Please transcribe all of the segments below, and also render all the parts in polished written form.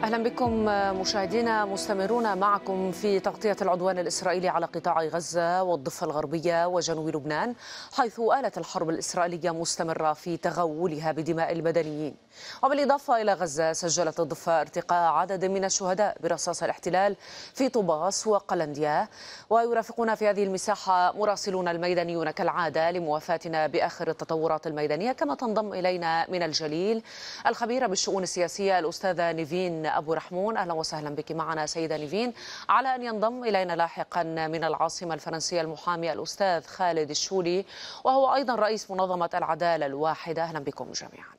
أهلا بكم مشاهدينا، مستمرون معكم في تغطية العدوان الإسرائيلي على قطاع غزة والضفة الغربية وجنوب لبنان، حيث آلت الحرب الإسرائيلية مستمرة في تغولها بدماء المدنيين. وبالإضافة إلى غزة، سجلت الضفة ارتقاء عدد من الشهداء برصاص الاحتلال في طوباس وقلنديا. ويرافقنا في هذه المساحة مراسلون الميدانيون كالعادة لموافاتنا بآخر التطورات الميدانية، كما تنضم إلينا من الجليل الخبيرة بالشؤون السياسية الأستاذة نيفين أبو رحمون. أهلا وسهلا بك معنا سيدة نيفين. على أن ينضم إلينا لاحقا من العاصمة الفرنسية المحامي الأستاذ خالد الشولي، وهو أيضا رئيس منظمة العدالة الواحدة. أهلا بكم جميعا.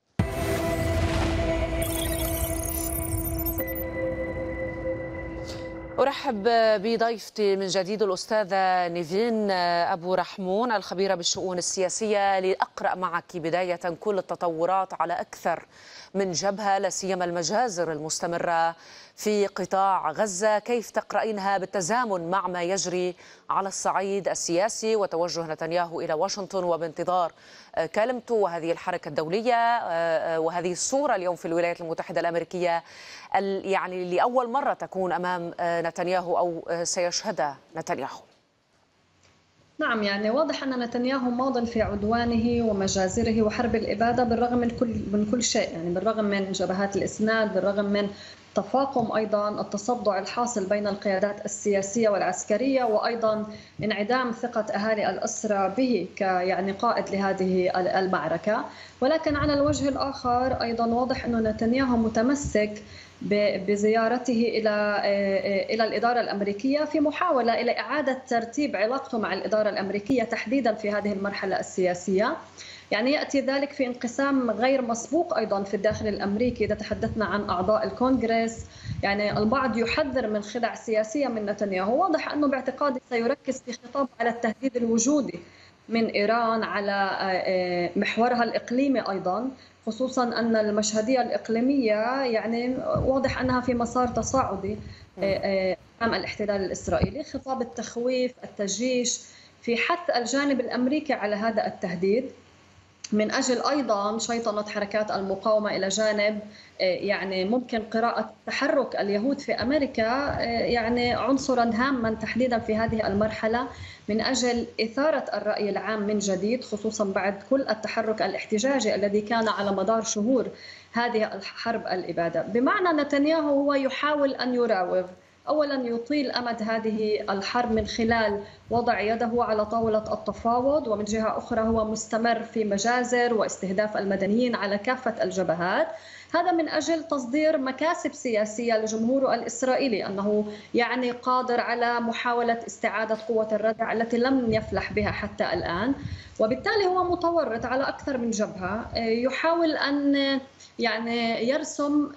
أرحب بضيفتي من جديد الأستاذة نيفين أبو رحمون، الخبيرة بالشؤون السياسية، لأقرأ معك بداية كل التطورات على أكثر من جبهة، لا سيما المجازر المستمرة في قطاع غزة. كيف تقرأينها بالتزامن مع ما يجري على الصعيد السياسي وتوجه نتنياهو إلى واشنطن وبانتظار كلمته وهذه الحركة الدولية وهذه الصورة اليوم في الولايات المتحدة الأمريكية، يعني لأول مرة تكون أمام نتنياهو أو سيشهدها نتنياهو؟ نعم، يعني واضح أن نتنياهو ماض في عدوانه ومجازره وحرب الإبادة بالرغم من كل شيء، يعني بالرغم من جبهات الإسناد، بالرغم من تفاقم أيضا التصدع الحاصل بين القيادات السياسية والعسكرية، وأيضا انعدام ثقة أهالي الأسرى به يعني قائد لهذه المعركة. ولكن على الوجه الآخر أيضا واضح أن نتنياهو متمسك بزيارته إلى الإدارة الأمريكية في محاولة إلى إعادة ترتيب علاقته مع الإدارة الأمريكية تحديدا في هذه المرحلة السياسية. يعني يأتي ذلك في انقسام غير مسبوق أيضا في الداخل الأمريكي. إذا تحدثنا عن أعضاء الكونغرس، يعني البعض يحذر من خدع سياسية من نتنياهو. واضح أنه باعتقادي سيركز في خطاب على التهديد الوجودي من إيران، على محورها الإقليمي أيضا، خصوصا أن المشهدية الإقليمية يعني واضح أنها في مسار تصاعدي أمام الاحتلال الإسرائيلي. خطاب التخويف، التجيش، في حث الجانب الأمريكي على هذا التهديد من أجل أيضا شيطنة حركات المقاومة إلى جانب يعني ممكن قراءة تحرك اليهود في أمريكا يعني عنصرا هاما تحديدا في هذه المرحلة من أجل إثارة الرأي العام من جديد، خصوصا بعد كل التحرك الاحتجاجي الذي كان على مدار شهور هذه الحرب الإبادة. بمعنى نتنياهو هو يحاول أن يراوغ، أولا يطيل أمد هذه الحرب من خلال وضع يده على طاولة التفاوض، ومن جهة أخرى هو مستمر في مجازر واستهداف المدنيين على كافة الجبهات. هذا من أجل تصدير مكاسب سياسية لجمهوره الإسرائيلي، أنه يعني قادر على محاولة استعادة قوة الردع التي لم يفلح بها حتى الآن. وبالتالي هو متورط على أكثر من جبهة، يحاول أن يعني يرسم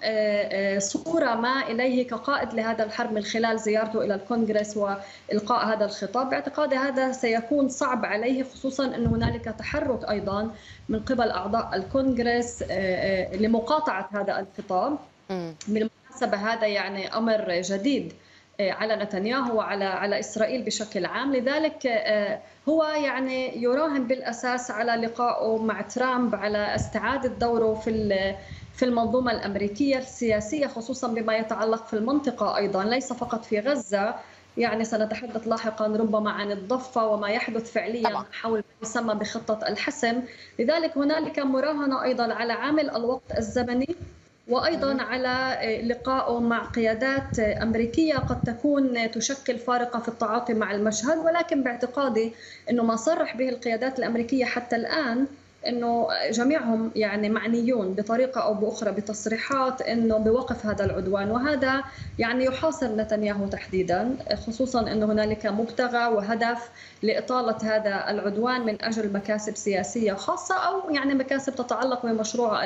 صورة ما إليه كقائد لهذا الحرب من خلال زيارته إلى الكونغرس وإلقاء هذا الخطاب. باعتقادي هذا سيكون صعب عليه، خصوصا أن هنالك تحرك أيضا من قبل أعضاء الكونغرس لمقاطعة هذا الخطاب. بالمناسبة هذا يعني أمر جديد على نتنياهو وعلى إسرائيل بشكل عام. لذلك هو يعني يراهن بالأساس على لقائه مع ترامب، على استعادة دوره في المنظومة الأمريكية السياسية، خصوصا بما يتعلق في المنطقة أيضا، ليس فقط في غزة. يعني سنتحدث لاحقا ربما عن الضفة وما يحدث فعليا حول ما يسمى بخطة الحسم. لذلك هنالك مراهنة أيضا على عامل الوقت الزمني، وأيضا على لقائه مع قيادات أمريكية قد تكون تشكل فارقة في التعاطي مع المشهد. ولكن باعتقادي أنه ما صرح به القيادات الأمريكية حتى الآن أنه جميعهم يعني معنيون بطريقة أو بأخرى بتصريحات أنه بوقف هذا العدوان، وهذا يعني يحاصر نتنياهو تحديدا، خصوصا أن هنالك مبتغى وهدف لإطالة هذا العدوان من أجل مكاسب سياسية خاصة، أو يعني مكاسب تتعلق بمشروع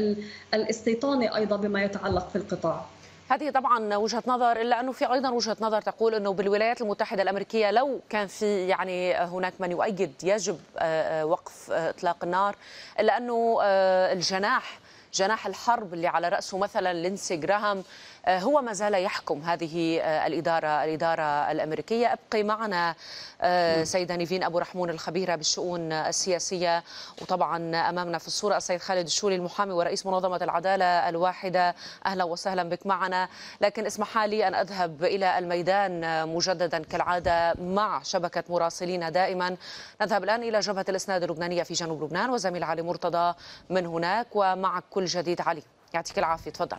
الاستيطاني أيضا بما يتعلق في القطاع. هذه طبعا وجهة نظر، إلا أنه في أيضا وجهة نظر تقول أنه بالولايات المتحدة الأمريكية لو كان في يعني هناك من يؤيد يجب وقف إطلاق النار، إلا أنه الجناح جناح الحرب اللي على رأسه مثلا لينسي جراهام هو ما زال يحكم هذه الإدارة الأمريكية. أبقي معنا سيدة نيفين أبو رحمون الخبيرة بالشؤون السياسية، وطبعا أمامنا في الصورة السيد خالد الشولي المحامي ورئيس منظمة العدالة الواحدة. أهلا وسهلا بك معنا. لكن اسمح لي أن أذهب إلى الميدان مجددا كالعادة مع شبكة مراسلين دائما. نذهب الآن إلى جبهة الإسناد اللبنانية في جنوب لبنان وزميل علي مرتضى من هناك، ومعك كل جديد. علي يعطيك العافية، تفضل.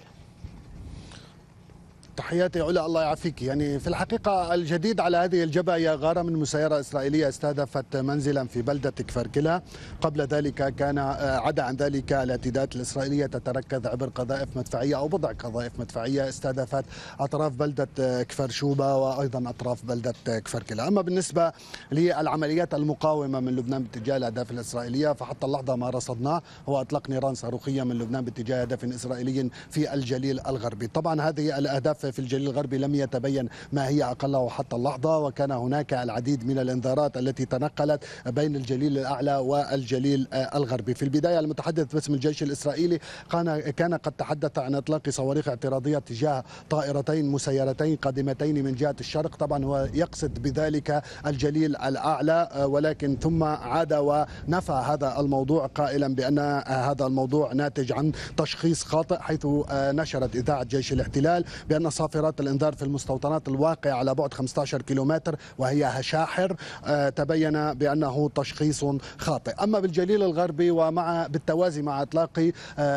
تحياتي علا، الله يعافيك. يعني في الحقيقة الجديد على هذه الجبهة هي غارة من مسيرة إسرائيلية استهدفت منزلا في بلدة كفر كلا. قبل ذلك كان عدا عن ذلك الاعتداءات الإسرائيلية تتركز عبر قذائف مدفعية أو بضع قذائف مدفعية استهدفت أطراف بلدة كفر شوبة وأيضا أطراف بلدة كفر كلا. أما بالنسبة للعمليات المقاومة من لبنان باتجاه الأهداف الإسرائيلية فحتى اللحظة ما رصدناه هو إطلاق نيران صاروخية من لبنان باتجاه هدف إسرائيلي في الجليل الغربي. طبعا هذه الأهداف في الجليل الغربي لم يتبين ما هي أقله حتى اللحظة، وكان هناك العديد من الإنذارات التي تنقلت بين الجليل الأعلى والجليل الغربي. في البداية المتحدث باسم الجيش الإسرائيلي كان قد تحدث عن إطلاق صواريخ اعتراضية تجاه طائرتين مسيرتين قادمتين من جهة الشرق. طبعا هو يقصد بذلك الجليل الأعلى، ولكن ثم عاد ونفى هذا الموضوع قائلا بأن هذا الموضوع ناتج عن تشخيص خاطئ، حيث نشرت إذاعة جيش الاحتلال بأن صافرات الإنذار في المستوطنات الواقعة على بعد 15 كيلومتر وهي هشاحر تبين بأنه تشخيص خاطئ. أما بالجليل الغربي بالتوازي مع إطلاق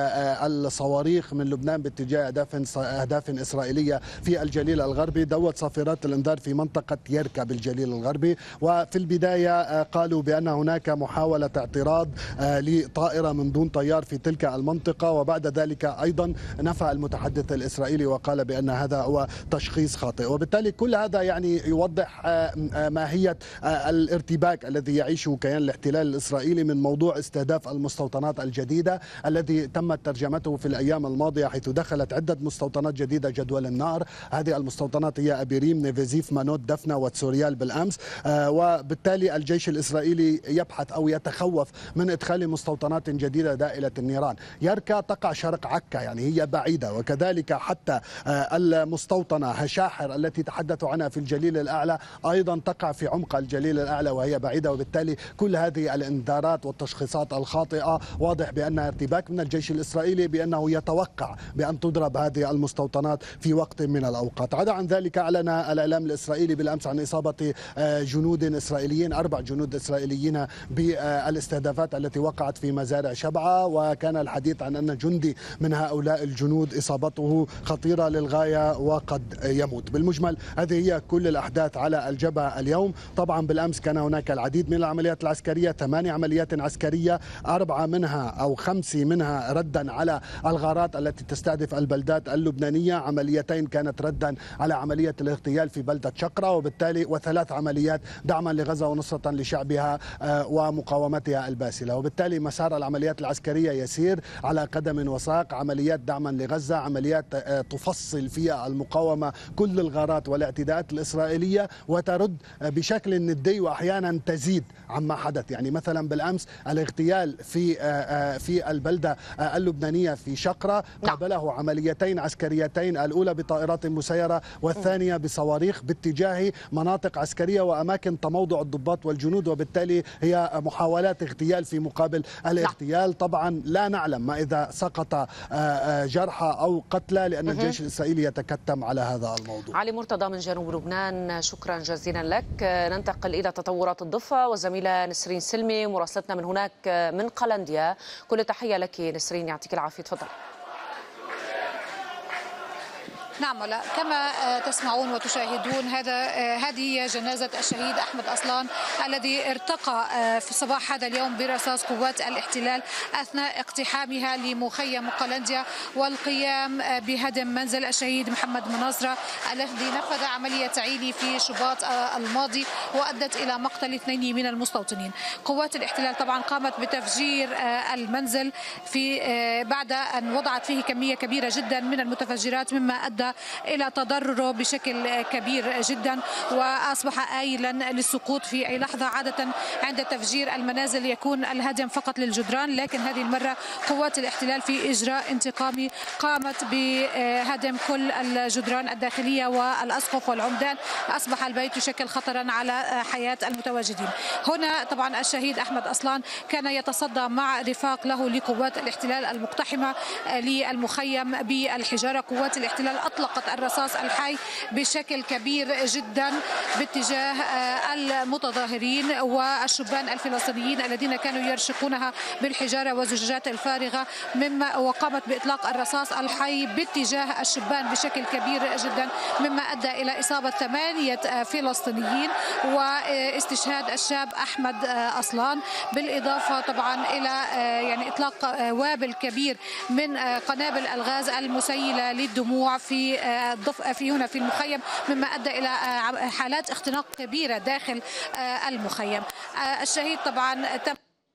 الصواريخ من لبنان باتجاه أهداف إسرائيلية في الجليل الغربي دوت صافرات الإنذار في منطقة يركا بالجليل الغربي. وفي البداية قالوا بأن هناك محاولة اعتراض لطائرة من دون طيار في تلك المنطقة، وبعد ذلك أيضا نفى المتحدث الإسرائيلي وقال بأن هذا هو تشخيص خاطئ. وبالتالي كل هذا يعني يوضح ماهية الارتباك الذي يعيشه كيان الاحتلال الإسرائيلي من موضوع استهداف المستوطنات الجديدة الذي تمت ترجمته في الأيام الماضية، حيث دخلت عدة مستوطنات جديدة جدول النار. هذه المستوطنات هي أبيريم، نيفيزيف، مانوت، دفنة وتسوريال بالأمس. وبالتالي الجيش الإسرائيلي يبحث أو يتخوف من إدخال مستوطنات جديدة دائلة النيران. يركا تقع شرق عكا، يعني هي بعيدة، وكذلك حتى المستوطنة هشاحر التي تحدثوا عنها في الجليل الأعلى أيضا تقع في عمق الجليل الأعلى وهي بعيدة. وبالتالي كل هذه الإنذارات والتشخيصات الخاطئة واضح بأنها ارتباك من الجيش الإسرائيلي بأنه يتوقع بأن تضرب هذه المستوطنات في وقت من الأوقات. عدا عن ذلك أعلن الإعلام الإسرائيلي بالأمس عن إصابة جنود إسرائيليين 4 جنود إسرائيليين بالاستهدافات التي وقعت في مزارع شبعة، وكان الحديث عن أن جندي من هؤلاء الجنود إصابته خطيرة للغاية وقد يموت. بالمجمل هذه هي كل الأحداث على الجبهة اليوم. طبعا بالأمس كان هناك العديد من العمليات العسكرية، 8 عمليات عسكرية، 4 منها أو 5 منها ردا على الغارات التي تستهدف البلدات اللبنانية، عمليتين كانت ردا على عملية الاغتيال في بلدة شقرة، وبالتالي و3 عمليات دعما لغزة ونصرة لشعبها ومقاومتها الباسلة. وبالتالي مسار العمليات العسكرية يسير على قدم وساق، عمليات دعما لغزة، عمليات تفصل فيها المقاومة كل الغارات والاعتداءات الإسرائيلية وترد بشكل ندي وأحيانا تزيد عما حدث. يعني مثلا بالأمس الاغتيال في البلدة اللبنانية في شقرة قابله عمليتين عسكريتين، الأولى بطائرات مسيرة والثانية بصواريخ باتجاه مناطق عسكرية وأماكن تموضع الضباط والجنود، وبالتالي هي محاولات اغتيال في مقابل الاغتيال. طبعا لا نعلم ما إذا سقط جرحى أو قتلى لأن الجيش الإسرائيلي يتكتم على هذا الموضوع. علي مرتضى من جنوب لبنان، شكرا جزيلا لك. ننتقل إلى تطورات الضفة والزميلة نسرين سلمي مراسلتنا من هناك من قلنديا. كل تحية لك نسرين، يعطيك العافية، تفضل. نعم، لا كما تسمعون وتشاهدون هذه جنازة الشهيد أحمد أصلان الذي ارتقى في صباح هذا اليوم برصاص قوات الاحتلال أثناء اقتحامها لمخيم قلنديا والقيام بهدم منزل الشهيد محمد مناصرة الذي نفذ عملية عيني في شباط الماضي وأدت إلى مقتل 2 من المستوطنين. قوات الاحتلال طبعا قامت بتفجير المنزل بعد أن وضعت فيه كمية كبيرة جدا من المتفجرات، مما أدى أدى إلى تضرره بشكل كبير جدا، وأصبح آيلا للسقوط في أي لحظة. عادة عند تفجير المنازل يكون الهدم فقط للجدران، لكن هذه المرة قوات الاحتلال في إجراء انتقامي قامت بهدم كل الجدران الداخلية والأسقف والعمدان. أصبح البيت يشكل خطرا على حياة المتواجدين هنا. طبعا الشهيد أحمد أصلان كان يتصدى مع رفاق له لقوات الاحتلال المقتحمة للمخيم بالحجارة. قوات الاحتلال أطلقت الرصاص الحي بشكل كبير جدا باتجاه المتظاهرين والشبان الفلسطينيين الذين كانوا يرشقونها بالحجارة والزجاجات الفارغة، وقامت بإطلاق الرصاص الحي باتجاه الشبان بشكل كبير جدا، مما أدى إلى إصابة 8 فلسطينيين واستشهاد الشاب أحمد أصلان، بالإضافة طبعا إلى إطلاق وابل كبير من قنابل الغاز المسيلة للدموع في هنا في المخيم، مما أدى إلى حالات اختناق كبيرة داخل المخيم. الشهيد طبعا تم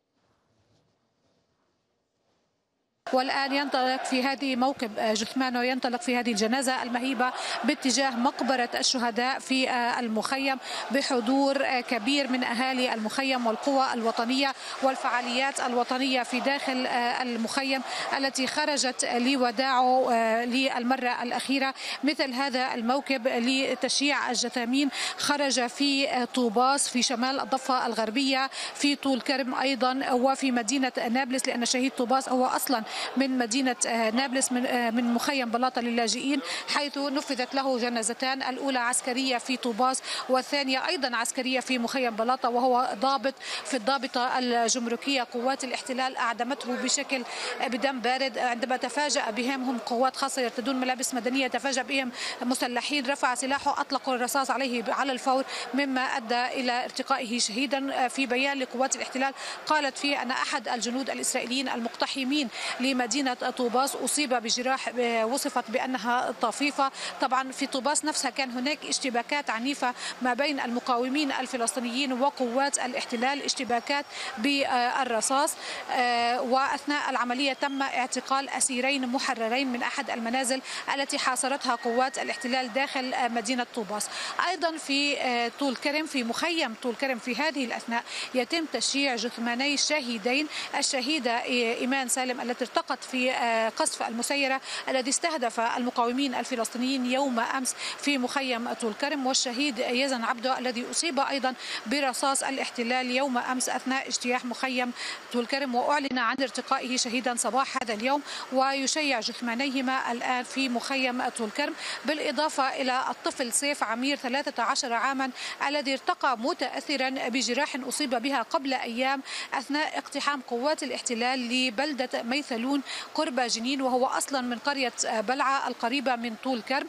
والآن ينطلق في هذه موكب جثمانه، ينطلق في هذه الجنازة المهيبة باتجاه مقبرة الشهداء في المخيم بحضور كبير من أهالي المخيم والقوى الوطنية والفعاليات الوطنية في داخل المخيم التي خرجت لوداعه للمرة الأخيرة. مثل هذا الموكب لتشييع الجثامين خرج في طوباس في شمال الضفة الغربية، في طول كرم أيضا، وفي مدينة نابلس، لأن شهيد طوباس هو أصلا من مدينة نابلس من مخيم بلاطة للاجئين، حيث نفذت له جنازتان، الأولى عسكرية في طوباس والثانية أيضا عسكرية في مخيم بلاطة، وهو ضابط في الضابطة الجمركية. قوات الاحتلال أعدمته بشكل بدم بارد عندما تفاجأ بهم، هم قوات خاصة يرتدون ملابس مدنية، تفاجأ بهم مسلحين، رفع سلاحه، أطلقوا الرصاص عليه على الفور، مما أدى إلى ارتقائه شهيدا. في بيان لقوات الاحتلال قالت فيه أن أحد الجنود الإسرائيليين المقتحمين لمدينة طوباس أصيب بجراح وصفت بأنها طفيفة. طبعا في طوباس نفسها كان هناك اشتباكات عنيفة ما بين المقاومين الفلسطينيين وقوات الاحتلال، اشتباكات بالرصاص، وأثناء العملية تم اعتقال أسيرين محررين من أحد المنازل التي حاصرتها قوات الاحتلال داخل مدينة طوباس. أيضا في طول كرم، في مخيم طول كرم في هذه الأثناء يتم تشييع جثماني الشهيدين، الشهيدة إيمان سالم التي ارتقت في قصف المسيرة الذي استهدف المقاومين الفلسطينيين يوم أمس في مخيم طول كرم، والشهيد يزن عبده الذي أصيب أيضا برصاص الاحتلال يوم أمس أثناء اجتياح مخيم طول كرم، وأعلن عن ارتقائه شهيدا صباح هذا اليوم، ويشيع جثمانيهما الآن في مخيم طول كرم. بالإضافة إلى الطفل سيف عمير 13 عاما الذي ارتقى متأثرا بجراح أصيب بها قبل أيام أثناء اقتحام قوات الاحتلال لبلدة ميثلون قرب جنين، وهو أصلا من قرية بلعة القريبة من طول كرم،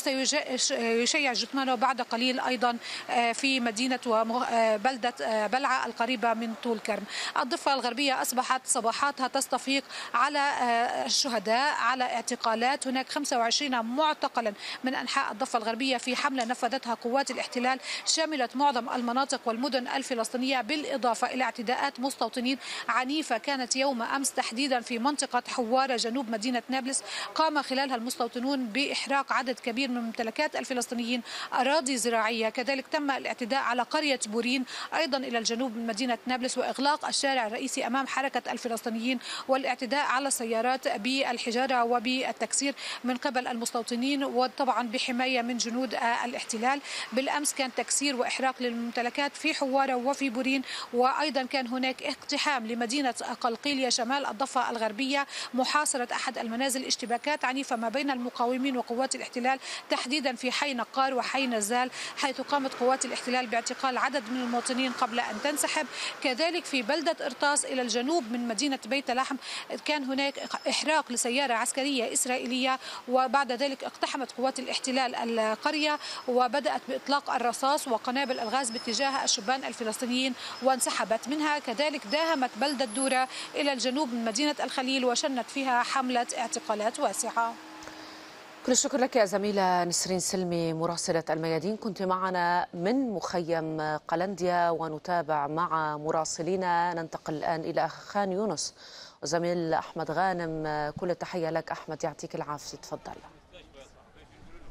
وسيشيع جثمانه بعد قليل أيضا في مدينة وبلدة بلعة القريبة من طول كرم. الضفة الغربية أصبحت صباحاتها تصطفيق على الشهداء، على اعتقالات. هناك 25 معتقلا من أنحاء الضفة الغربية في حملة نفذتها قوات الاحتلال شملت معظم المناطق والمدن الفلسطينية، بالإضافة إلى اعتداءات مستوطنين عنيفة كانت يوم أمس تحديدا في منطقة حوارة جنوب مدينة نابلس، قام خلالها المستوطنون بإحراق عدد كبير من ممتلكات الفلسطينيين، أراضي زراعية. كذلك تم الاعتداء على قرية بورين أيضا إلى الجنوب من مدينة نابلس، وإغلاق الشارع الرئيسي أمام حركة الفلسطينيين، والاعتداء على السيارات بالحجارة وبالتكسير من قبل المستوطنين، وطبعا بحماية من جنود الاحتلال. بالأمس كان تكسير وإحراق للممتلكات في حوارة وفي بورين، وأيضا كان هناك اقتحام لمدينة قلقيلية شمال الضفة الغربية، محاصرة أحد المنازل، اشتباكات عنيفة ما بين المقاومين وقوات الاحتلال تحديدا في حي نقار وحي نزال، حيث قامت قوات الاحتلال باعتقال عدد من المواطنين قبل أن تنسحب. كذلك في بلدة إرطاس إلى الجنوب من مدينة بيت لحم كان هناك إحراق لسيارة عسكرية إسرائيلية، وبعد ذلك اقتحمت قوات الاحتلال القرية وبدأت بإطلاق الرصاص وقنابل الغاز باتجاه الشبان الفلسطينيين وانسحبت منها. كذلك داهمت بلدة دورة إلى الجنوب من مدينة الخليل وشنت فيها حملة اعتقالات واسعة. كل الشكر لك يا زميلة نسرين سلمي مراسلة الميادين، كنت معنا من مخيم قلنديا، ونتابع مع مراسلينا. ننتقل الآن إلى خان يونس وزميل أحمد غانم. كل التحية لك أحمد، يعطيك العافية، تفضل.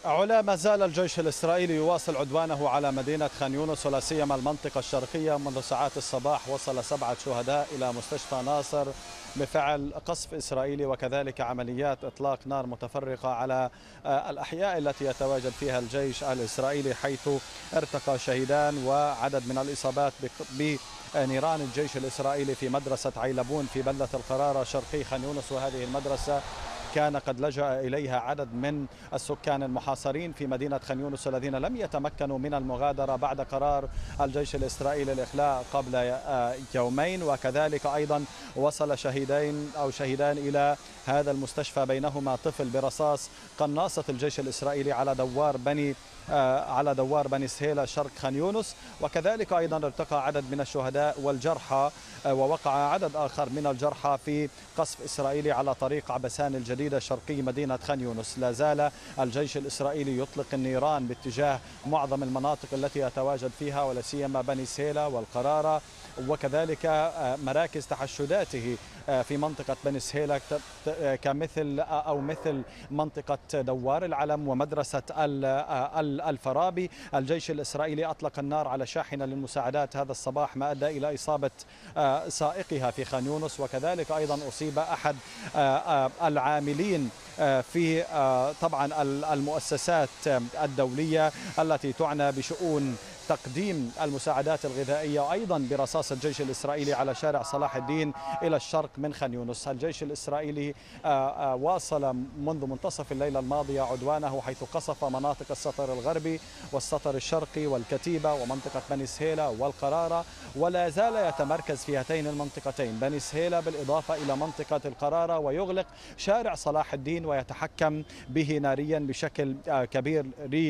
علا، ما زال الجيش الإسرائيلي يواصل عدوانه على مدينة خان يونس ولا سيما المنطقة الشرقية. منذ ساعات الصباح وصل 7 شهداء إلى مستشفى ناصر بفعل قصف إسرائيلي وكذلك عمليات إطلاق نار متفرقة على الأحياء التي يتواجد فيها الجيش الإسرائيلي، حيث ارتقى شهيدان وعدد من الإصابات بنيران الجيش الإسرائيلي في مدرسة عيلبون في بلدة القرارة شرقي خان يونس. وهذه المدرسة كان قد لجأ إليها عدد من السكان المحاصرين في مدينة خان يونس الذين لم يتمكنوا من المغادرة بعد قرار الجيش الإسرائيلي الإخلاء قبل يومين. وكذلك أيضا وصل شهيدان إلى هذا المستشفى، بينهما طفل برصاص قناصة الجيش الإسرائيلي على دوار بني سهيلة شرق خان يونس. وكذلك أيضا ارتقى عدد من الشهداء والجرحى، ووقع عدد آخر من الجرحى في قصف إسرائيلي على طريق عبسان الجديدة شرقي مدينة خان يونس. لا زال الجيش الإسرائيلي يطلق النيران باتجاه معظم المناطق التي يتواجد فيها ولا سيما بني سهيلة والقرارة، وكذلك مراكز تحشداته في منطقة بني سهيلة مثل منطقة دوار العلم ومدرسة الفرابي. الجيش الإسرائيلي أطلق النار على شاحنة للمساعدات هذا الصباح، ما أدى إلى إصابة سائقها في خان يونس. وكذلك أيضا أصيب أحد العاملين في طبعا المؤسسات الدولية التي تعنى بشؤون تقديم المساعدات الغذائية، أيضا برصاص الجيش الإسرائيلي على شارع صلاح الدين إلى الشرق من خان يونس. الجيش الإسرائيلي واصل منذ منتصف الليلة الماضية عدوانه، حيث قصف مناطق السطر الغربي والسطر الشرقي والكتيبة ومنطقة بني سهيلة والقرارة، ولا زال يتمركز في هاتين المنطقتين بني سهيلة بالإضافة إلى منطقة القرارة، ويغلق شارع صلاح الدين ويتحكم به ناريا بشكل كبير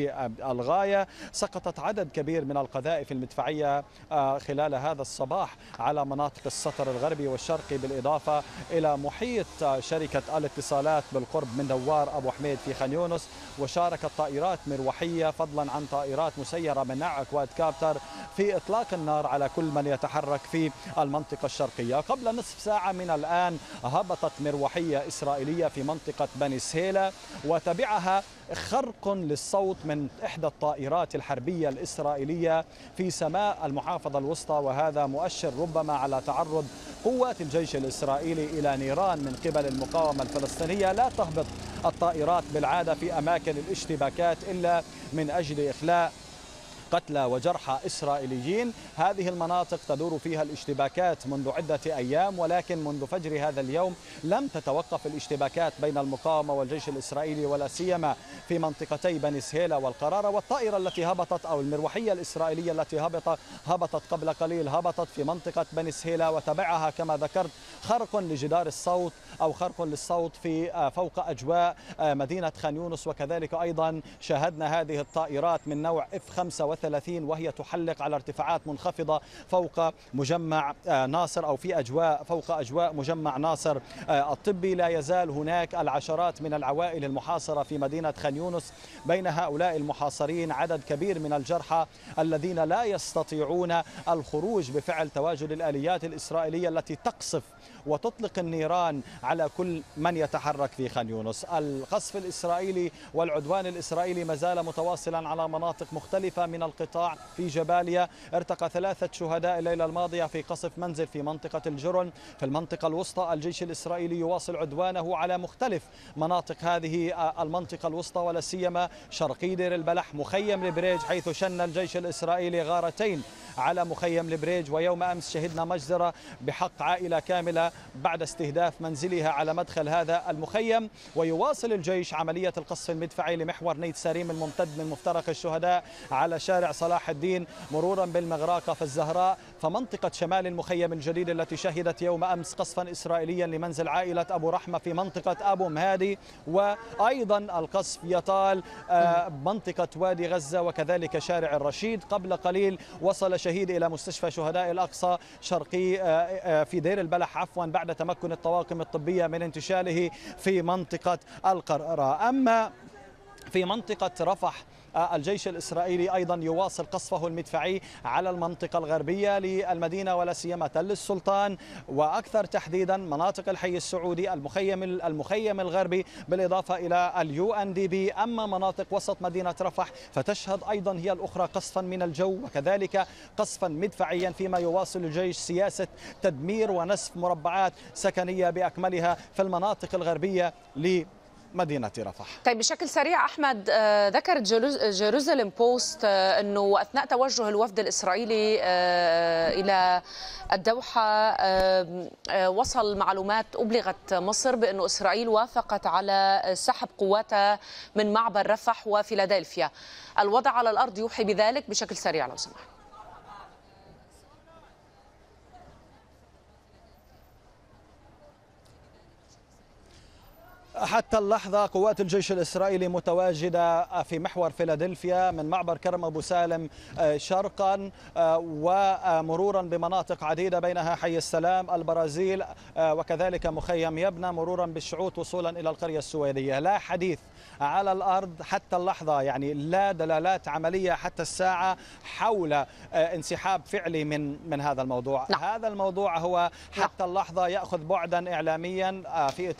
للغاية. سقطت عدد كبير من القذائف المدفعية خلال هذا الصباح على مناطق السطر الغربي والشرقي، بالإضافة إلى محيط شركة الاتصالات بالقرب من دوار أبو حميد في خان يونس. وشاركت طائرات مروحية فضلا عن طائرات مسيرة من نوع كواد كابتر في إطلاق النار على كل من يتحرك في المنطقة الشرقية. قبل نصف ساعة من الآن هبطت مروحية إسرائيلية في منطقة بني سهيلة، وتبعها خرق للصوت من إحدى الطائرات الحربية الإسرائيلية في سماء المحافظة الوسطى، وهذا مؤشر ربما على تعرض قوات الجيش الإسرائيلي إلى نيران من قبل المقاومة الفلسطينية. لا تهبط الطائرات بالعادة في أماكن الاشتباكات إلا من أجل إخلاء قتلى وجرحى إسرائيليين. هذه المناطق تدور فيها الاشتباكات منذ عدة أيام، ولكن منذ فجر هذا اليوم لم تتوقف الاشتباكات بين المقاومة والجيش الإسرائيلي، ولا سيما في منطقتي بني سهيلة والقرارة. والطائرة التي هبطت أو المروحية الإسرائيلية التي هبطت قبل قليل هبطت في منطقة بني سهيلة، وتبعها كما ذكرت خرق لجدار الصوت أو خرق للصوت في فوق أجواء مدينة خان يونس. وكذلك أيضا شاهدنا هذه الطائرات من نوع F-35 وهي تحلق على ارتفاعات منخفضة فوق مجمع ناصر أو فوق أجواء مجمع ناصر الطبي. لا يزال هناك العشرات من العوائل المحاصرة في مدينة خان يونس، بين هؤلاء المحاصرين عدد كبير من الجرحى الذين لا يستطيعون الخروج بفعل تواجد الآليات الإسرائيلية التي تقصف وتطلق النيران على كل من يتحرك في خان يونس. القصف الإسرائيلي والعدوان الإسرائيلي ما زال متواصلا على مناطق مختلفة من القطاع. في جباليا ارتقى 3 شهداء الليلة الماضية في قصف منزل في منطقة الجرن. في المنطقة الوسطى الجيش الإسرائيلي يواصل عدوانه على مختلف مناطق هذه المنطقة الوسطى، ولا سيما شرقي دير البلح، مخيم البريج، حيث شن الجيش الإسرائيلي غارتين على مخيم البريج. ويوم أمس شهدنا مجزرة بحق عائلة كاملة بعد استهداف منزلها على مدخل هذا المخيم. ويواصل الجيش عملية القصف المدفعي لمحور نيت ساريم الممتد من مفترق الشهداء على شارع صلاح الدين مرورا بالمغراقة في الزهراء، فمنطقة شمال المخيم الجديد التي شهدت يوم أمس قصفا إسرائيليا لمنزل عائلة أبو رحمة في منطقة أبو مهادي. وأيضا القصف يطال منطقة وادي غزة وكذلك شارع الرشيد. قبل قليل وصل شهيد إلى مستشفى شهداء الأقصى شرقي في دير البلح بعد تمكن الطواقم الطبية من انتشاله في منطقة القرارة. أما في منطقة رفح الجيش الإسرائيلي أيضا يواصل قصفه المدفعي على المنطقة الغربية للمدينة ولا سيما تل السلطان، وأكثر تحديدا مناطق الحي السعودي، المخيم الغربي، بالإضافة إلى UNDP. أما مناطق وسط مدينة رفح فتشهد أيضا هي الأخرى قصفا من الجو وكذلك قصفا مدفعيا، فيما يواصل الجيش سياسة تدمير ونسف مربعات سكنية بأكملها في المناطق الغربية مدينة رفح. طيب بشكل سريع أحمد، ذكرت جيروزاليم بوست أنه أثناء توجه الوفد الإسرائيلي إلى الدوحة وصل معلومات أبلغت مصر بأنه إسرائيل وافقت على سحب قواتها من معبر رفح وفيلادلفيا. الوضع على الأرض يوحي بذلك؟ بشكل سريع لو سمحت. حتى اللحظة قوات الجيش الإسرائيلي متواجدة في محور فيلادلفيا من معبر كرم أبو سالم شرقا ومرورا بمناطق عديدة بينها حي السلام، البرازيل، وكذلك مخيم يبنى، مرورا بالشعوط وصولا إلى القرية السويدية. لا حديث على الأرض حتى اللحظة، يعني لا دلالات عملية حتى الساعة حول انسحاب فعلي من هذا الموضوع. هذا الموضوع هو حتى اللحظة يأخذ بعدا إعلاميا في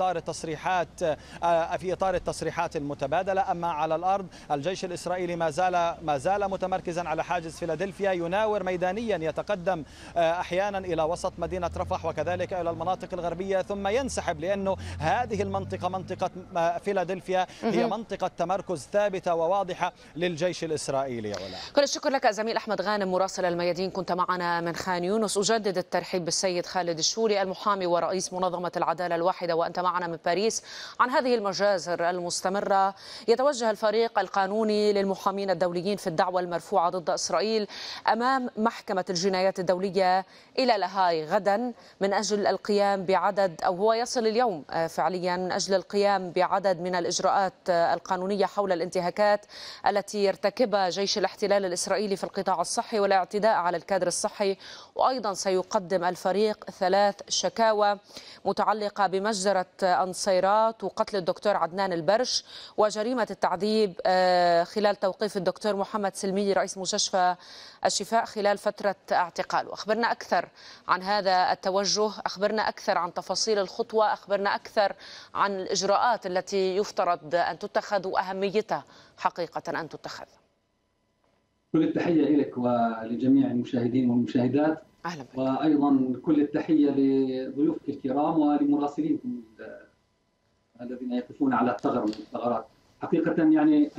إطار التصريحات المتبادلة. أما على الأرض الجيش الإسرائيلي ما زال متمركزا على حاجز فيلادلفيا، يناور ميدانيا، يتقدم أحيانا إلى وسط مدينة رفح وكذلك إلى المناطق الغربية ثم ينسحب، لأنه هذه المنطقة منطقة فيلادلفيا هي منطقة تمركز ثابتة وواضحة للجيش الإسرائيلي. كل الشكر لك زميل أحمد غانم مراسل الميادين، كنت معنا من خان يونس. أجدد الترحيب بالسيد خالد الشوري المحامي ورئيس منظمة العدالة الواحدة وأنت معنا من باريس. عن هذه المجازر المستمرة يتوجه الفريق القانوني للمحامين الدوليين في الدعوة المرفوعة ضد إسرائيل أمام محكمة الجنايات الدولية إلى لاهاي غدا من أجل القيام بعدد، أو هو يصل اليوم فعليا، من أجل القيام بعدد من الإجراءات القانونية حول الانتهاكات التي يرتكبها جيش الاحتلال الإسرائيلي في القطاع الصحي والاعتداء على الكادر الصحي. وأيضا سيقدم الفريق 3 شكاوى متعلقة بمجزرة أنصيرات وقتل الدكتور عدنان البرش وجريمة التعذيب خلال توقيف الدكتور محمد سلمي رئيس مستشفى الشفاء خلال فترة اعتقاله. أخبرنا أكثر عن هذا التوجه، أخبرنا أكثر عن تفاصيل الخطوة، أخبرنا أكثر عن الإجراءات التي يفترض أن تتخذ وأهميتها حقيقة أن تتخذ. كل التحية لك ولجميع المشاهدين والمشاهدات. أهلا بك. وأيضا كل التحية لضيوفك الكرام ولمراسلينكم الذين يقفون على الثغر من الثغرات. حقيقة يعني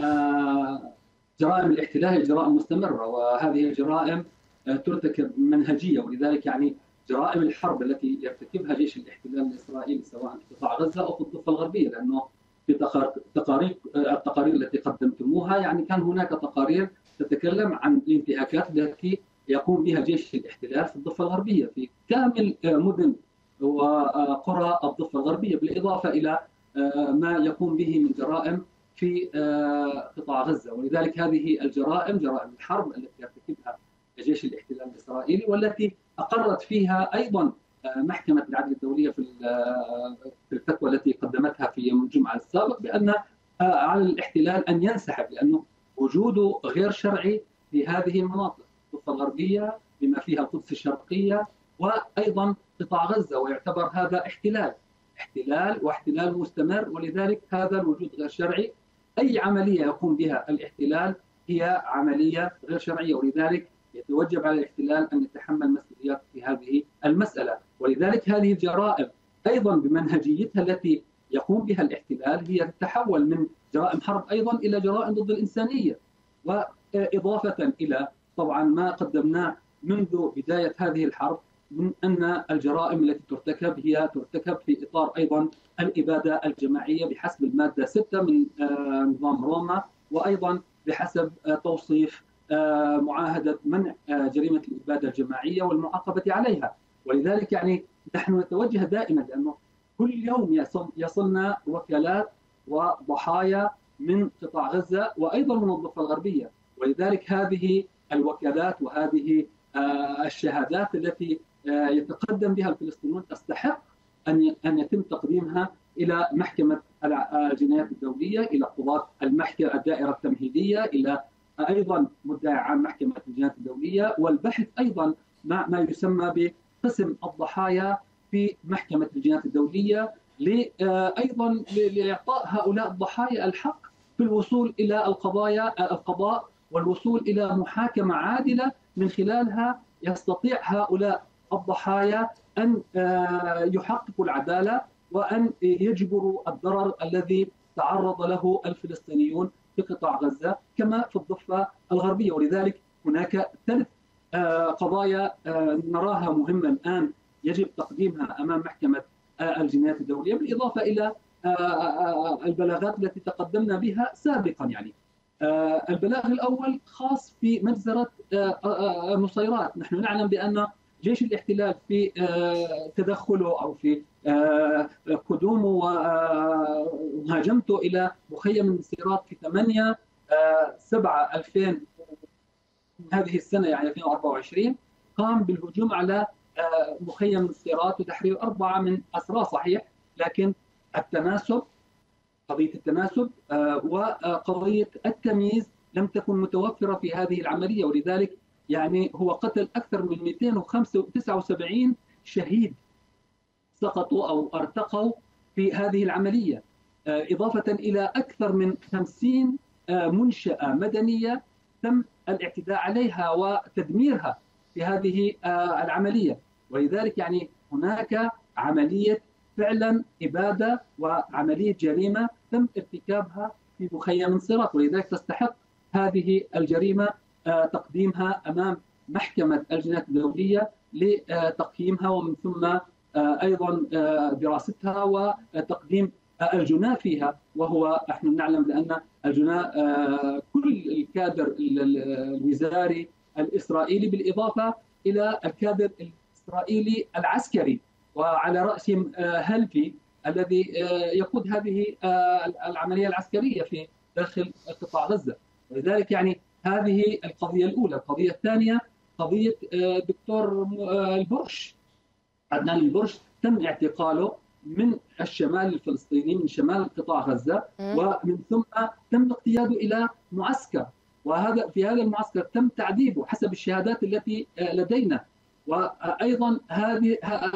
جرائم الاحتلال هي جرائم مستمرة، وهذه الجرائم ترتكب منهجية، ولذلك يعني جرائم الحرب التي يرتكبها جيش الاحتلال الإسرائيلي سواء في قطاع غزة أو في الضفة الغربية، لأنه في التقارير التي قدمتموها يعني كان هناك تقارير تتكلم عن الانتهاكات التي يقوم بها جيش الاحتلال في الضفة الغربية في كامل مدن وقرى الضفة الغربية، بالإضافة إلى ما يقوم به من جرائم في قطاع غزة. ولذلك هذه الجرائم جرائم الحرب التي يرتكبها جيش الاحتلال الإسرائيلي، والتي أقرت فيها أيضا محكمة العدل الدولية في الفتوى التي قدمتها في يوم الجمعة السابق بأن على الاحتلال أن ينسحب، لأنه وجوده غير شرعي في هذه المناطق الضفة الغربية بما فيها القدس الشرقية وأيضا قطاع غزة، ويعتبر هذا واحتلال مستمر. ولذلك هذا الوجود غير شرعي، أي عملية يقوم بها الاحتلال هي عملية غير شرعية، ولذلك يتوجب على الاحتلال أن يتحمل مسؤوليات في هذه المسألة. ولذلك هذه الجرائم أيضا بمنهجيتها التي يقوم بها الاحتلال هي تتحول من جرائم حرب أيضا إلى جرائم ضد الإنسانية، وإضافة إلى طبعا ما قدمناه منذ بداية هذه الحرب من أن الجرائم التي ترتكب في إطار أيضا الإبادة الجماعية بحسب المادة 6 من نظام روما، وأيضا بحسب توصيف معاهدة منع جريمة الإبادة الجماعية والمعاقبة عليها. ولذلك يعني نحن نتوجه دائما، لأنه كل يوم يصلنا وكالات وضحايا من قطاع غزة وأيضا من الضفة الغربية، ولذلك هذه الوكالات وهذه الشهادات التي يتقدم بها الفلسطينيون تستحق أن يتم تقديمها إلى محكمة الجنايات الدولية، إلى قضاة المحكمة الدائرة التمهيدية، إلى أيضا مدعي عام محكمة الجنايات الدولية، والبحث أيضا مع ما يسمى بقسم الضحايا في محكمة الجنايات الدولية، أيضا لإعطاء هؤلاء الضحايا الحق في الوصول إلى القضاء والوصول إلى محاكمة عادلة من خلالها يستطيع هؤلاء الضحايا أن يحققوا العدالة وأن يجبروا الضرر الذي تعرض له الفلسطينيون في قطاع غزة كما في الضفة الغربية. ولذلك هناك 3 قضايا نراها مهمة الآن يجب تقديمها أمام محكمة الجنايات الدولية، بالإضافة إلى البلاغات التي تقدمنا بها سابقا. يعني البلاغ الأول خاص في مجزرة النصيرات. نحن نعلم بأن جيش الاحتلال في تدخله أو في قدومه ومهاجمته إلى مخيم النصيرات في 8/7/2000 هذه السنة، يعني 2024، قام بالهجوم على مخيم النصيرات وتحرير 4 من أسرى، صحيح، لكن قضية التناسب وقضية التمييز لم تكن متوفرة في هذه العملية، ولذلك يعني هو قتل أكثر من 279 شهيد سقطوا أو ارتقوا في هذه العملية، إضافة إلى أكثر من 50 منشأة مدنية تم الاعتداء عليها وتدميرها في هذه العملية. ولذلك يعني هناك عملية فعلا إبادة وعملية جريمة تم ارتكابها في مخيم النصيرات، ولذلك تستحق هذه الجريمة تقديمها أمام محكمة الجنايات الدولية لتقييمها ومن ثم أيضا دراستها وتقديم الجناة فيها. وهو نحن نعلم بأن الجناة كل الكادر الوزاري الإسرائيلي بالإضافة إلى الكادر الإسرائيلي العسكري، وعلى رأسهم هلفي الذي يقود هذه العملية العسكرية في داخل قطاع غزة. ولذلك يعني هذه القضية الأولى. القضية الثانية قضية دكتور البرش، عدنان البرش، تم اعتقاله من الشمال الفلسطيني، من شمال قطاع غزة، ومن ثم تم اقتياده إلى معسكر، وهذا في هذا المعسكر تم تعذيبه حسب الشهادات التي لدينا، وأيضا هذه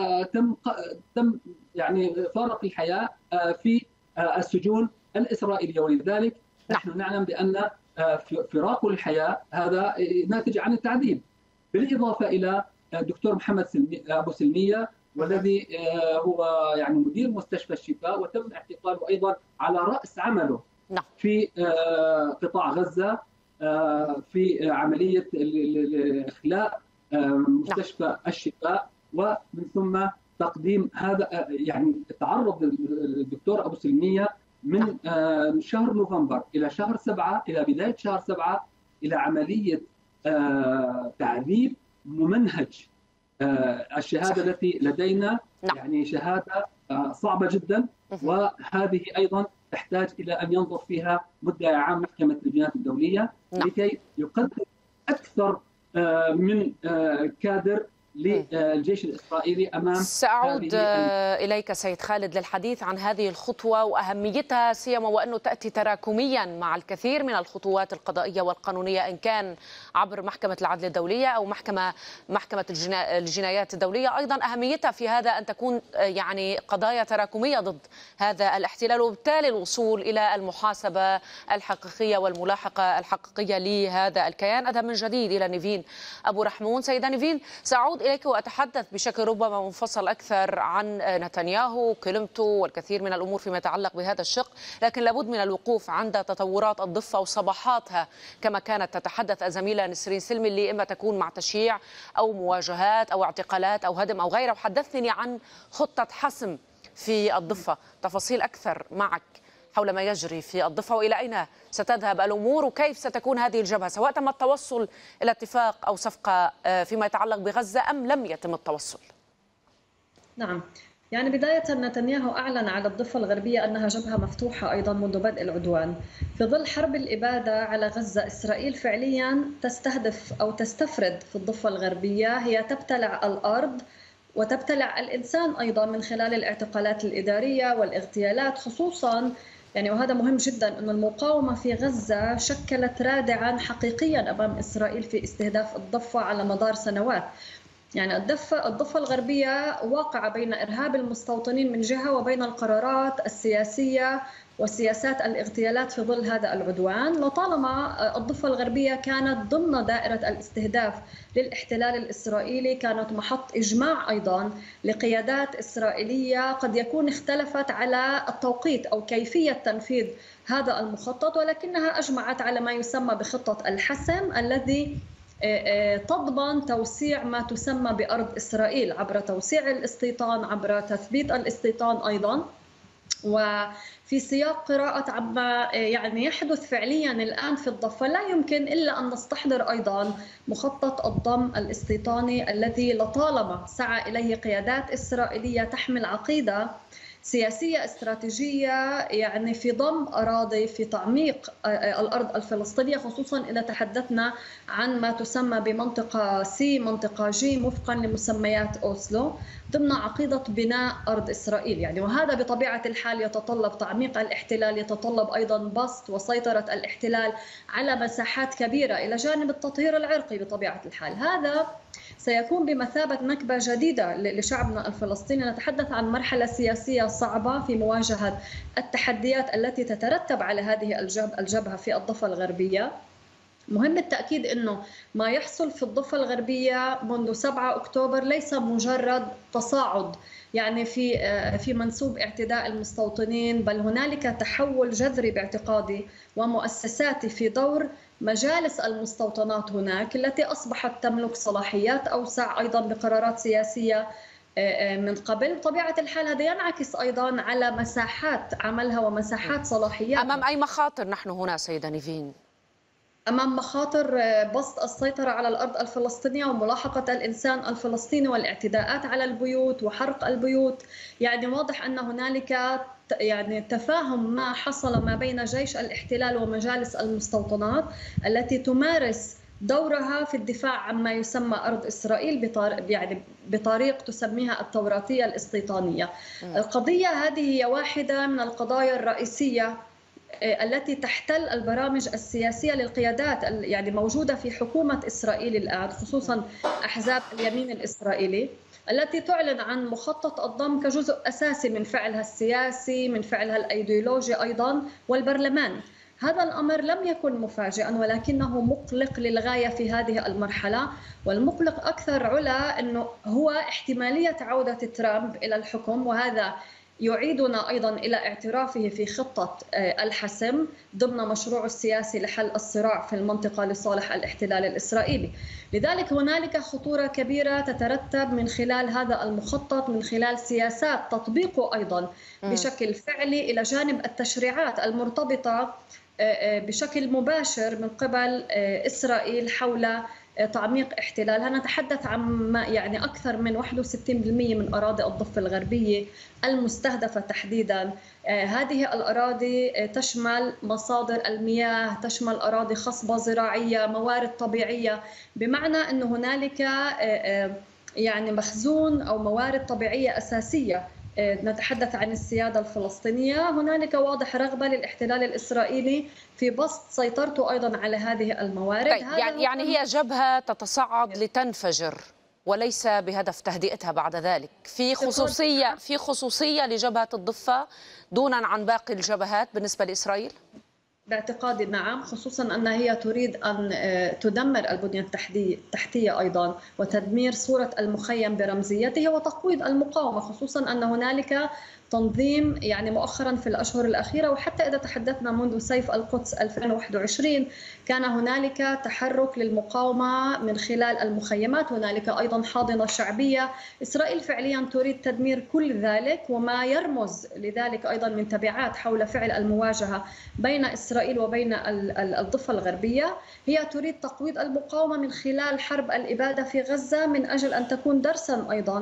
تم يعني فارق الحياة في السجون الإسرائيلية. ولذلك نحن نعلم بأن فراق الحياة هذا ناتج عن التعذيب، بالإضافة إلى الدكتور محمد أبو سلمية، والذي هو يعني مدير مستشفى الشفاء، وتم اعتقاله أيضا على رأس عمله في قطاع غزة في عملية إخلاء مستشفى الشفاء، ومن ثم تقديم هذا. يعني تعرض الدكتور أبو سلمية من شهر نوفمبر إلى شهر 7 إلى بداية شهر 7 إلى عملية تعذيب ممنهج. الشهادة التي لدينا يعني شهادة صعبة جدا، وهذه أيضا تحتاج إلى أن ينظر فيها مدعي عام محكمة الجنايات الدولية لكي يقدم أكثر من كادر للجيش الإسرائيلي أمام. سأعود إليك سيد خالد للحديث عن هذه الخطوة وأهميتها، سيما وأنه تأتي تراكميا مع الكثير من الخطوات القضائية والقانونية، إن كان عبر محكمة العدل الدولية أو محكمة الجنايات الدولية. أيضا أهميتها في هذا أن تكون يعني قضايا تراكمية ضد هذا الاحتلال، وبالتالي الوصول إلى المحاسبة الحقيقية والملاحقة الحقيقية لهذا الكيان. أذهب من جديد إلى نيفين أبو رحمون. سيدة نيفين، سأعود إليك وأتحدث بشكل ربما منفصل أكثر عن نتنياهو وكلمته والكثير من الأمور فيما يتعلق بهذا الشق، لكن لابد من الوقوف عند تطورات الضفة وصباحاتها كما كانت تتحدث الزميلة نسرين سلمي، اللي إما تكون مع تشييع أو مواجهات أو اعتقالات أو هدم أو غيره. وحدثني عن خطة حسم في الضفة، تفاصيل أكثر معك حول ما يجري في الضفة وإلى أين ستذهب الأمور وكيف ستكون هذه الجبهة، سواء تم التوصل إلى اتفاق أو صفقة فيما يتعلق بغزة أم لم يتم التوصل. نعم، يعني بداية نتنياهو أعلن على الضفة الغربية أنها جبهة مفتوحة أيضا منذ بدء العدوان. في ظل حرب الإبادة على غزة، إسرائيل فعليا تستهدف أو تستفرد في الضفة الغربية، هي تبتلع الأرض وتبتلع الإنسان أيضا من خلال الاعتقالات الإدارية والاغتيالات، خصوصا يعني وهذا مهم جدا أن المقاومة في غزة شكلت رادعا حقيقيا أمام إسرائيل في استهداف الضفة على مدار سنوات. يعني الضفة الغربية واقعة بين إرهاب المستوطنين من جهة وبين القرارات السياسية وسياسات الاغتيالات في ظل هذا العدوان. لطالما الضفة الغربية كانت ضمن دائرة الاستهداف للاحتلال الإسرائيلي، كانت محط إجماع أيضا لقيادات إسرائيلية قد يكون اختلفت على التوقيت أو كيفية تنفيذ هذا المخطط، ولكنها أجمعت على ما يسمى بخطة الحسم الذي تضمن توسيع ما تسمى بأرض إسرائيل عبر توسيع الاستيطان، عبر تثبيت الاستيطان أيضا. وفي سياق قراءة عما يعني يحدث فعليا الآن في الضفة، لا يمكن إلا أن نستحضر أيضا مخطط الضم الاستيطاني الذي لطالما سعى إليه قيادات إسرائيلية تحمل عقيدة سياسية استراتيجية، يعني في ضم أراضي، في تعميق الأرض الفلسطينية، خصوصا إذا تحدثنا عن ما تسمى بمنطقة سي، منطقة جي، وفقا لمسميات أوسلو، ضمن عقيدة بناء أرض إسرائيل. يعني وهذا بطبيعة الحال يتطلب تعميق الاحتلال، يتطلب أيضا بسط وسيطرة الاحتلال على مساحات كبيرة إلى جانب التطهير العرقي بطبيعة الحال. هذا سيكون بمثابة نكبة جديدة لشعبنا الفلسطيني. نتحدث عن مرحلة سياسية صعبة في مواجهة التحديات التي تترتب على هذه الجبهة في الضفة الغربية. مهم التأكيد أنه ما يحصل في الضفة الغربية منذ 7 أكتوبر ليس مجرد تصاعد يعني في منسوب اعتداء المستوطنين، بل هنالك تحول جذري باعتقادي ومؤسساتي في دور مجالس المستوطنات هناك، التي أصبحت تملك صلاحيات أوسع أيضا بقرارات سياسية من قبل. بطبيعة الحال هذا ينعكس أيضا على مساحات عملها ومساحات صلاحياتها. أمام أي مخاطر نحن هنا سيدة نيفين؟ أمام مخاطر بسط السيطرة على الأرض الفلسطينية وملاحقة الإنسان الفلسطيني والاعتداءات على البيوت وحرق البيوت. يعني واضح أن هنالك يعني تفاهم ما حصل ما بين جيش الاحتلال ومجالس المستوطنات التي تمارس دورها في الدفاع عما يسمى أرض إسرائيل بطريق تسميها التوراتية الاستيطانية. القضية هذه هي واحدة من القضايا الرئيسية التي تحتل البرامج السياسية للقيادات يعني موجودة في حكومة إسرائيل الآن، خصوصا أحزاب اليمين الإسرائيلي التي تعلن عن مخطط الضم كجزء أساسي من فعلها السياسي، من فعلها الأيديولوجي أيضا والبرلماني. هذا الأمر لم يكن مفاجئا ولكنه مقلق للغاية في هذه المرحلة، والمقلق أكثر علا أنه هو احتمالية عودة ترامب إلى الحكم، وهذا يعيدنا أيضا إلى اعترافه في خطة الحسم ضمن مشروعه السياسي لحل الصراع في المنطقة لصالح الاحتلال الإسرائيلي. لذلك هنالك خطورة كبيرة تترتب من خلال هذا المخطط، من خلال سياسات تطبيقه أيضا بشكل فعلي إلى جانب التشريعات المرتبطة بشكل مباشر من قبل إسرائيل حول تعميق احتلالها. نتحدث عن يعني أكثر من 61% من أراضي الضفة الغربية المستهدفة تحديدا. هذه الأراضي تشمل مصادر المياه، تشمل أراضي خصبة زراعية، موارد طبيعية، بمعنى أن هنالك يعني مخزون أو موارد طبيعية أساسية. نتحدث عن السيادة الفلسطينية. هنالك واضح رغبة للاحتلال الإسرائيلي في بسط سيطرته أيضا على هذه الموارد. طيب يعني هي جبهة تتصاعد لتنفجر وليس بهدف تهدئتها بعد ذلك، في خصوصية لجبهة الضفة دونا عن باقي الجبهات بالنسبة لإسرائيل؟ باعتقادي نعم، خصوصا أنها هي تريد أن تدمر البنية التحتية أيضا وتدمير صورة المخيم برمزيته وتقويض المقاومة، خصوصا أن هنالك تنظيم يعني مؤخرا في الأشهر الأخيرة، وحتى إذا تحدثنا منذ سيف القدس 2021 كان هنالك تحرك للمقاومة من خلال المخيمات. هنالك أيضا حاضنة شعبية. إسرائيل فعليا تريد تدمير كل ذلك، وما يرمز لذلك أيضا من تبعات حول فعل المواجهة بين إسرائيل وبين الضفة الغربية. هي تريد تقويض المقاومة من خلال حرب الإبادة في غزة من أجل أن تكون درسا أيضا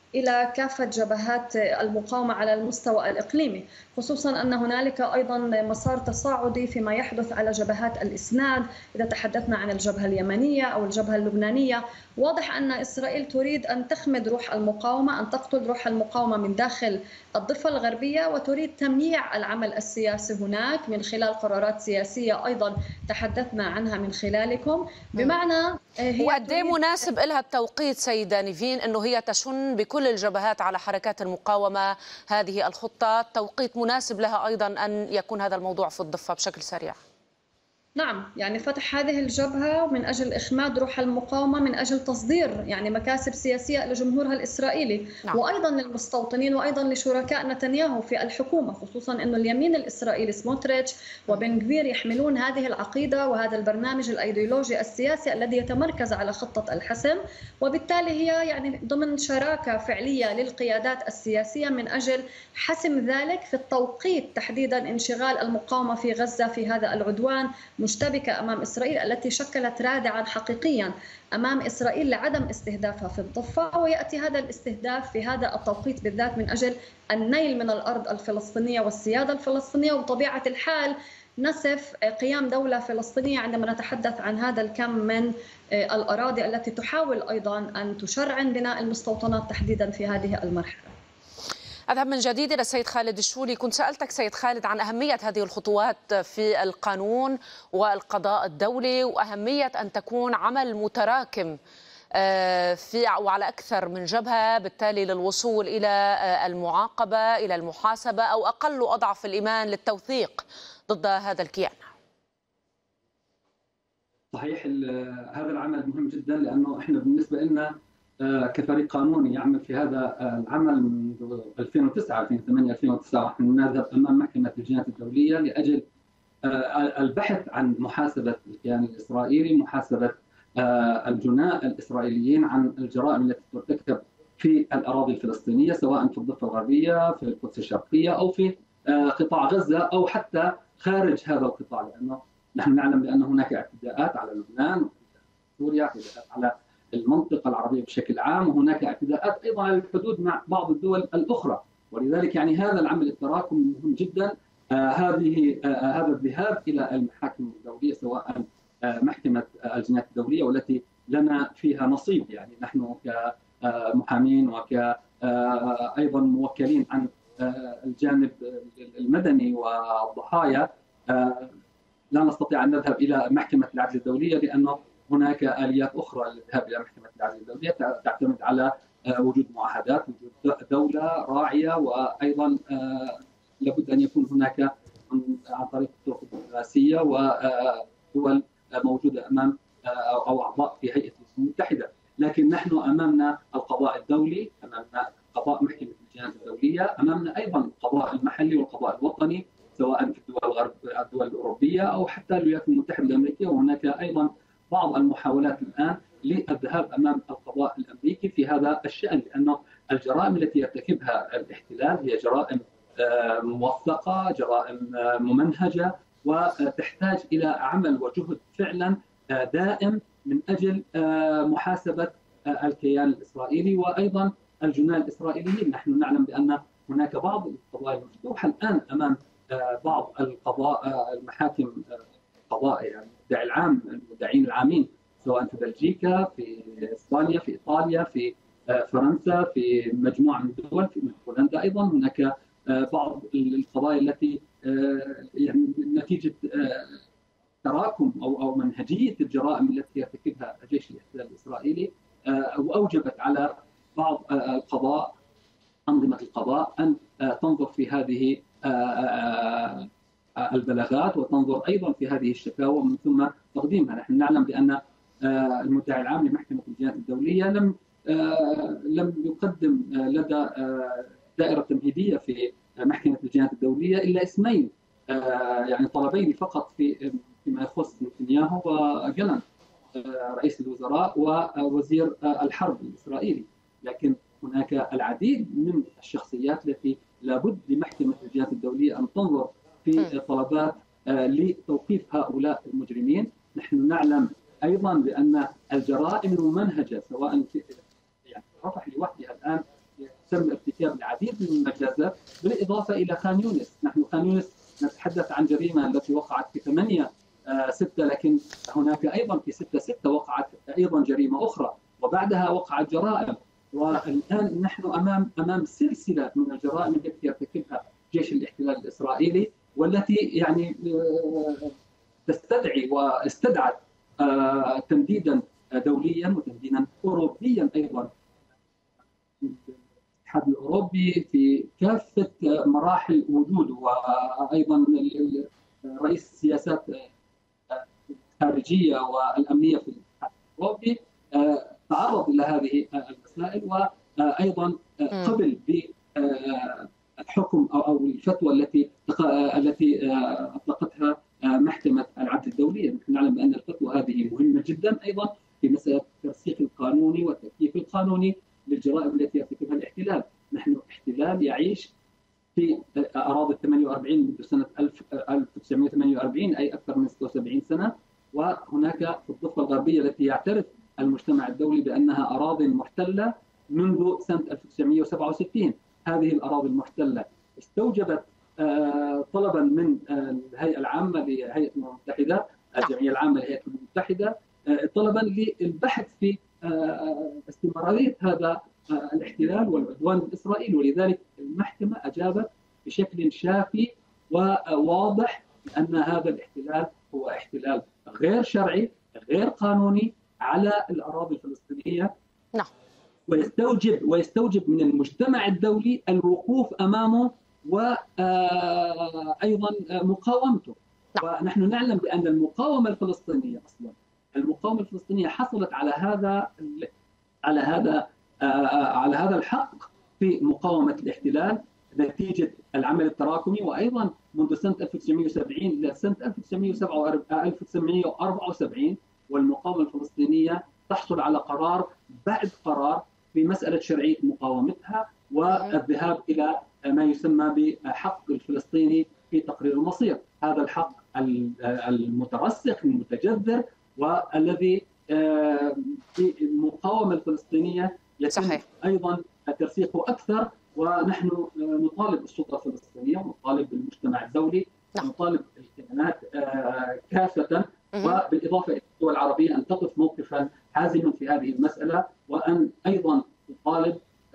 إلى كافة جبهات المقاومة على المستوى الإقليمي، خصوصا أن هنالك أيضا مسار تصاعدي فيما يحدث على جبهات الإسناد. إذا تحدثنا عن الجبهة اليمنية أو الجبهة اللبنانية، واضح أن إسرائيل تريد أن تخمد روح المقاومة، أن تقتل روح المقاومة من داخل الضفة الغربية، وتريد تمييع العمل السياسي هناك من خلال قرارات سياسية أيضا تحدثنا عنها من خلالكم. بمعنى وقد ايه مناسب لها التوقيت سيدة نيفين أنه هي تشن بكل الجبهات على حركات المقاومة هذه الخطة، توقيت مناسب لها أيضا أن يكون هذا الموضوع في الضفة بشكل سريع. نعم، يعني فتح هذه الجبهة من أجل إخماد روح المقاومة، من أجل تصدير يعني مكاسب سياسية لجمهورها الإسرائيلي. نعم. وأيضا للمستوطنين وأيضا لشركاء نتنياهو في الحكومة، خصوصا أن اليمين الإسرائيلي سموتريتش وبن غفير يحملون هذه العقيدة وهذا البرنامج الأيديولوجي السياسي الذي يتمركز على خطة الحسم، وبالتالي هي يعني ضمن شراكة فعلية للقيادات السياسية من أجل حسم ذلك في التوقيت، تحديدا انشغال المقاومة في غزة في هذا العدوان مشتبكة أمام إسرائيل التي شكلت رادعا حقيقيا أمام إسرائيل لعدم استهدافها في الضفة، ويأتي هذا الاستهداف في هذا التوقيت بالذات من أجل النيل من الأرض الفلسطينية والسيادة الفلسطينية، وبطبيعة الحال نسف قيام دولة فلسطينية عندما نتحدث عن هذا الكم من الأراضي التي تحاول أيضا أن تشرعن بناء المستوطنات تحديدا في هذه المرحلة. أذهب من جديد إلى السيد خالد الشولي. كنت سألتك سيد خالد عن أهمية هذه الخطوات في القانون والقضاء الدولي، وأهمية أن تكون عمل متراكم وعلى أكثر من جبهة، بالتالي للوصول إلى المعاقبة، إلى المحاسبة، أو أقل أضعف الإيمان للتوثيق ضد هذا الكيان. صحيح، هذا العمل مهم جدا، لأنه إحنا بالنسبة لنا كفريق قانوني يعمل في هذا العمل منذ 2009 2008 2009 ونحن نذهب امام محكمه الجنايات الدوليه لاجل البحث عن محاسبه الكيان الاسرائيلي، محاسبه الجناة الاسرائيليين عن الجرائم التي ترتكب في الاراضي الفلسطينيه، سواء في الضفه الغربيه، في القدس الشرقيه، او في قطاع غزه، او حتى خارج هذا القطاع، لانه نحن نعلم بان هناك اعتداءات على لبنان وسوريا، اعتداءات على المنطقة العربية بشكل عام، وهناك اعتداءات أيضا على الحدود مع بعض الدول الأخرى، ولذلك يعني هذا العمل التراكمي مهم جدا. هذا الذهاب إلى المحاكم الدولية، سواء محكمة الجنايات الدولية والتي لنا فيها نصيب، يعني نحن كمحامين وكأيضا موكلين عن الجانب المدني والضحايا، لا نستطيع أن نذهب إلى محكمة العدل الدولية، لأنه هناك آليات أخرى للذهاب إلى محكمة العدل الدولية تعتمد على وجود معاهدات، وجود دولة راعية، وأيضا لابد أن يكون هناك عن طريق الطرق الدبلوماسية ودول موجودة أمام أو أعضاء في هيئة الأمم المتحدة. لكن نحن أمامنا القضاء الدولي، أمامنا قضاء محكمة الجنايات الدولية، أمامنا أيضا القضاء المحلي والقضاء الوطني، سواء في الدول الأوروبية أو حتى الولايات المتحدة الأمريكية. وهناك أيضا بعض المحاولات الآن للذهاب أمام القضاء الأمريكي في هذا الشأن، لأنه الجرائم التي يرتكبها الاحتلال هي جرائم موثقة، جرائم ممنهجة، وتحتاج إلى عمل وجهد فعلا دائم من أجل محاسبة الكيان الإسرائيلي وأيضا الجناة الإسرائيليين. نحن نعلم بأن هناك بعض القضايا المفتوحة الآن أمام بعض المحاكم القضاء، يعني المدعي العام، المدعين العامين، سواء في بلجيكا، في اسبانيا، في ايطاليا، في فرنسا، في مجموعه من الدول، في هولندا ايضا. هناك بعض القضايا التي يعني نتيجه تراكم او منهجيه الجرائم التي يرتكبها جيش الاحتلال الاسرائيلي، واوجبت على بعض القضاء، انظمه القضاء، ان تنظر في هذه البلاغات وتنظر ايضا في هذه الشكاوى ومن ثم تقديمها. نحن نعلم بان المدعي العام لمحكمه الجنايات الدوليه لم يقدم لدى دائره تمهيديه في محكمه الجنايات الدوليه الا اسمين، يعني طلبين فقط فيما يخص نتنياهو وجالانت، رئيس الوزراء ووزير الحرب الاسرائيلي. لكن هناك العديد من الشخصيات التي لابد لمحكمه الجنايات الدوليه ان تنظر في طلبات لتوقيف هؤلاء المجرمين. نحن نعلم ايضا بان الجرائم الممنهجه، سواء في يعني رفح لوحدها الان تم ارتكاب العديد من المجازات، بالاضافه الى خان يونس. نحن خان يونس نتحدث عن جريمه التي وقعت في 8/6، لكن هناك ايضا في 6/6 وقعت ايضا جريمه اخرى، وبعدها وقعت جرائم. والان نحن امام سلسله من الجرائم التي يرتكبها جيش الاحتلال الاسرائيلي، والتي يعني تستدعي واستدعت تمديدا دوليا وتمديدا اوروبيا ايضا. الاتحاد الاوروبي في كافه مراحل وجوده، وايضا رئيس السياسات الخارجيه والامنيه في الاتحاد الاوروبي تعرض الى هذه المسائل، وايضا قبل بالحكم او الفتوى التي اطلقتها محكمه العدل الدوليه. نحن نعلم بان الفتوى هذه مهمه جدا ايضا في مساله الترسيخ القانوني والتكييف القانوني للجرائم التي يرتكبها الاحتلال. نحن احتلال يعيش في اراضي 48 منذ سنه 1948، اي اكثر من 76 سنه، وهناك في الضفه الغربيه التي يعترف المجتمع الدولي بانها اراضي محتله منذ سنه 1967. هذه الاراضي المحتله استوجبت طلبا من الهيئه العامه لهيئه الامم المتحده، الجمعيه العامه لهيئه الامم المتحده، طلبا للبحث في استمراريه هذا الاحتلال والعدوان الاسرائيلي، ولذلك المحكمه اجابت بشكل شافي وواضح بان هذا الاحتلال هو احتلال غير شرعي غير قانوني على الاراضي الفلسطينيه. نعم. ويستوجب من المجتمع الدولي الوقوف امامه وايضا مقاومته. ونحن نعلم بان المقاومه الفلسطينيه حصلت على هذا الحق في مقاومه الاحتلال نتيجه العمل التراكمي، وايضا منذ سنه 1970 الى سنه 1974 والمقاومه الفلسطينيه تحصل على قرار بعد قرار في مساله شرعيه مقاومتها والذهاب الى ما يسمى بحق الفلسطيني في تقرير المصير. هذا الحق المترسخ المتجذر والذي في المقاومه الفلسطينيه يتم صحيح. ايضا ترسيخه اكثر، ونحن نطالب السلطه الفلسطينيه ونطالب بالمجتمع الدولي ونطالب الكيانات كافه، وبالاضافه الى الدول العربيه ان تقف موقفا حازما في هذه المساله، وان ايضا تطالب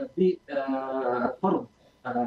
بفرض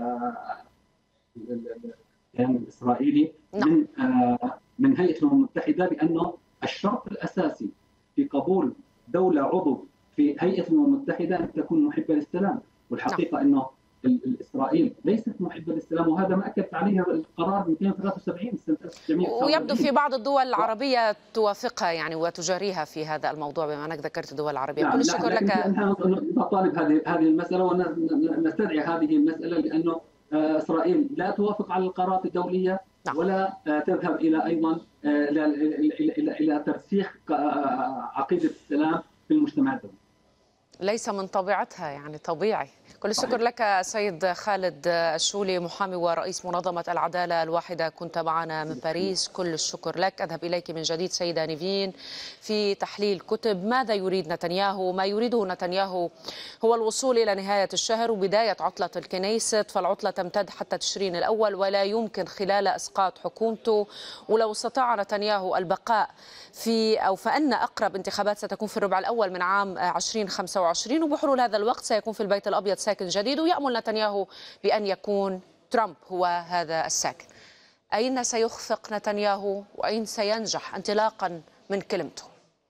الكيان الاسرائيلي من هيئه الامم المتحده بانه الشرط الاساسي في قبول دوله عضو في هيئه الامم المتحده ان تكون محبه للسلام، والحقيقه انه إسرائيل ليست محبة للسلام، وهذا ما أكدت عليه القرار 273 سنة 1949. ويبدو في بعض الدول العربية توافقها يعني وتجاريها في هذا الموضوع، بما أنك ذكرت الدول العربية. نعم. كل الشكر لك. نحن نطالب هذه المسألة ونستدعي هذه المسألة، لأنه إسرائيل لا توافق على القرارات الدولية ولا تذهب إلى أيضا إلى ترسيخ عقيدة السلام في المجتمع الدولي. ليس من طبيعتها، يعني طبيعي. كل الشكر لك سيد خالد الشولي، محامي ورئيس منظمة العدالة الواحدة، كنت معنا من باريس. كل الشكر لك. أذهب إليك من جديد سيدة نيفين في تحليل كتب. ماذا يريد نتنياهو؟ ما يريده نتنياهو هو الوصول إلى نهاية الشهر وبداية عطلة الكنيست، فالعطلة تمتد حتى تشرين الأول ولا يمكن خلال إسقاط حكومته. ولو استطاع نتنياهو البقاء فإن أقرب انتخابات ستكون في الربع الأول من عام 2025، وبحلول هذا الوقت سيكون في البيت الأبيض ساكن جديد، ويأمل نتنياهو بأن يكون ترامب هو هذا الساكن. أين سيخفق نتنياهو وأين سينجح انطلاقا من كلمته؟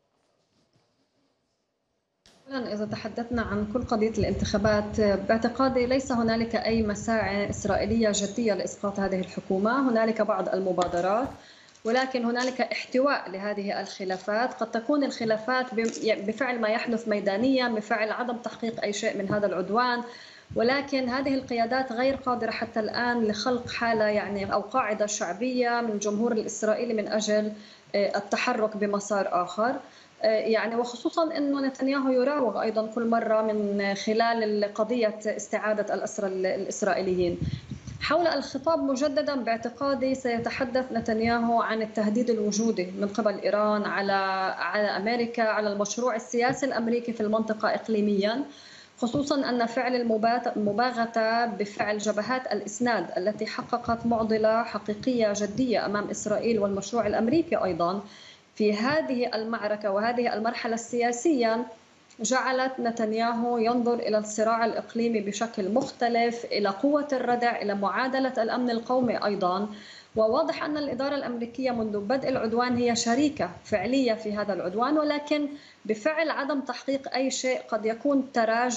إذا تحدثنا عن كل قضية الانتخابات، باعتقادي ليس هنالك أي مساعي إسرائيلية جدية لإسقاط هذه الحكومة. هنالك بعض المبادرات، ولكن هنالك احتواء لهذه الخلافات. قد تكون الخلافات بفعل ما يحدث ميدانيا، بفعل عدم تحقيق أي شيء من هذا العدوان، ولكن هذه القيادات غير قادرة حتى الآن لخلق حالة يعني أو قاعدة شعبية من الجمهور الإسرائيلي من أجل التحرك بمسار آخر. يعني وخصوصا أنه نتنياهو يراوغ أيضا كل مرة من خلال قضية استعادة الأسرى الإسرائيليين. حول الخطاب مجددا باعتقادي سيتحدث نتنياهو عن التهديد الوجودي من قبل إيران على أمريكا، على المشروع السياسي الأمريكي في المنطقة إقليميا، خصوصا أن فعل المباغتة بفعل جبهات الإسناد التي حققت معضلة حقيقية جدية أمام إسرائيل والمشروع الأمريكي أيضا في هذه المعركة وهذه المرحلة السياسية، جعلت نتنياهو ينظر إلى الصراع الإقليمي بشكل مختلف، إلى قوة الردع، إلى معادلة الأمن القومي أيضا. وواضح أن الإدارة الأمريكية منذ بدء العدوان هي شريكة فعلية في هذا العدوان، ولكن بفعل عدم تحقيق أي شيء قد يكون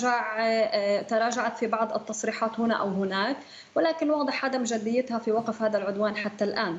تراجعت في بعض التصريحات هنا أو هناك، ولكن واضح عدم جديتها في وقف هذا العدوان حتى الآن.